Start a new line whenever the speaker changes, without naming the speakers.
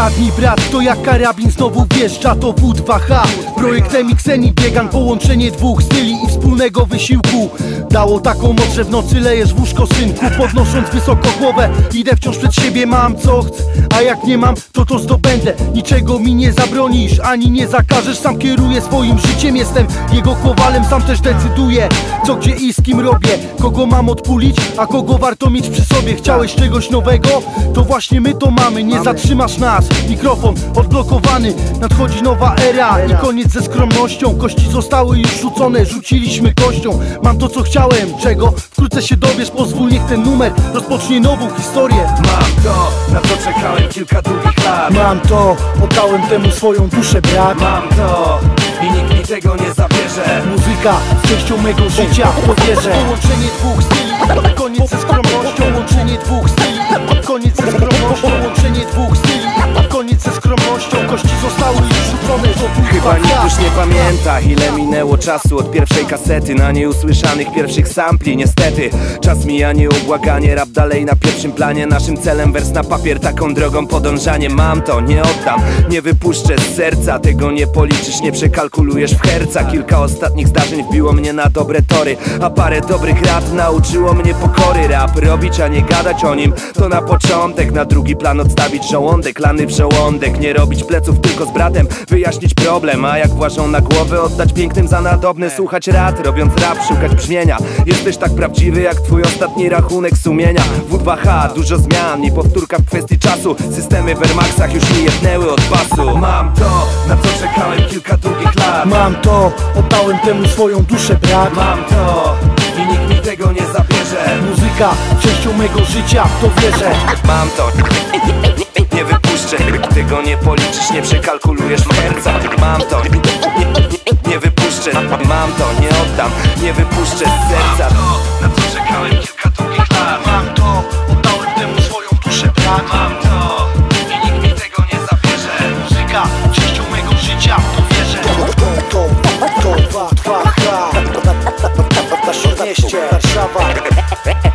Zgadnij brat, to jak karabin znowu wjeżdża, to W2H. Projekt MXN i Biegan, połączenie dwóch styli i wspólnego wysiłku dało taką moc, że w nocy lejesz w łóżko, synku. Podnosząc wysoko głowę, idę wciąż przed siebie, mam co chcę, a jak nie mam, to zdobędę. Niczego mi nie zabronisz, ani nie zakażesz. Sam kieruję swoim życiem, jestem jego kowalem. Sam też decyduję, co, gdzie i z kim robię. Kogo mam odpulić, a kogo warto mieć przy sobie. Chciałeś czegoś nowego? To właśnie my to mamy. Nie zatrzymasz nas, mikrofon odblokowany. Nadchodzi nowa era i koniec ze skromnością. Kości zostały już rzucone, rzuciliśmy kością. Mam to, co chciałem, czego wkrótce się dowiesz. Pozwól, niech ten numer rozpocznie nową historię.
Mam to, na co czekałem kilka długich lat.
Mam to, oddałem temu swoją duszę, brat.
Mam to i nikt mi tego nie zabierze.
Muzyka częścią mego życia, to wierzę. Połączenie dwóch styli, koniec ze skromnością. Łączenie dwóch styli, koniec ze skromnością. Łączenie dwóch styli, koniec ze skromnością. Kości zostały już rzucone, to
Chyba nikt już nie pamięta, ile minęło czasu od pierwszej kasety na nieusłyszanych pierwszych sampli. Niestety, czas mija nieubłaganie, rap dalej na pierwszym planie. Naszym celem wers na papier, taką drogą podążanie. Mam to, nie oddam, nie wypuszczę z serca. Tego nie policzysz, nie przekalkulujesz w herca. Kilka ostatnich zdarzeń wbiło mnie na dobre tory, a parę dobrych rad nauczyło mnie pokory. Rap robić, a nie gadać o nim, to na początek. Na drugi plan odstawić żołądek, lany w żołądek. Nie robić pleców tylko z bratem, wyjaśnić problem. A jak włażą na głowę, oddać pięknym za nadobne. Słuchać rad, robiąc rap, szukać brzmienia. Jesteś tak prawdziwy jak twój ostatni rachunek sumienia. W2H, dużo zmian i powtórka w kwestii czasu. Systemy w Air Maxach już mi jebnęły od pasu. Mam to, na co czekałem kilka długich lat.
Mam to, oddałem temu swoją duszę, brat.
Mam to i nikt mi tego nie zabierze.
Muzyka częścią mego życia, to wierzę.
Mam to, nie wypuszczę. Tego nie policzysz, nie przekalkulujesz w serca. Mam to, nie wypuszczę. Mam to, nie oddam, nie wypuszczę z serca. Mam to, na co czekałem kilka długich lat.
Mam to, oddałem temu swoją duszę, brat.
Mam to i nikt mi tego nie zabierze.
Muzyka częścią mego życia, to wierzę. To 2H. Nasze mieście, Warszawa.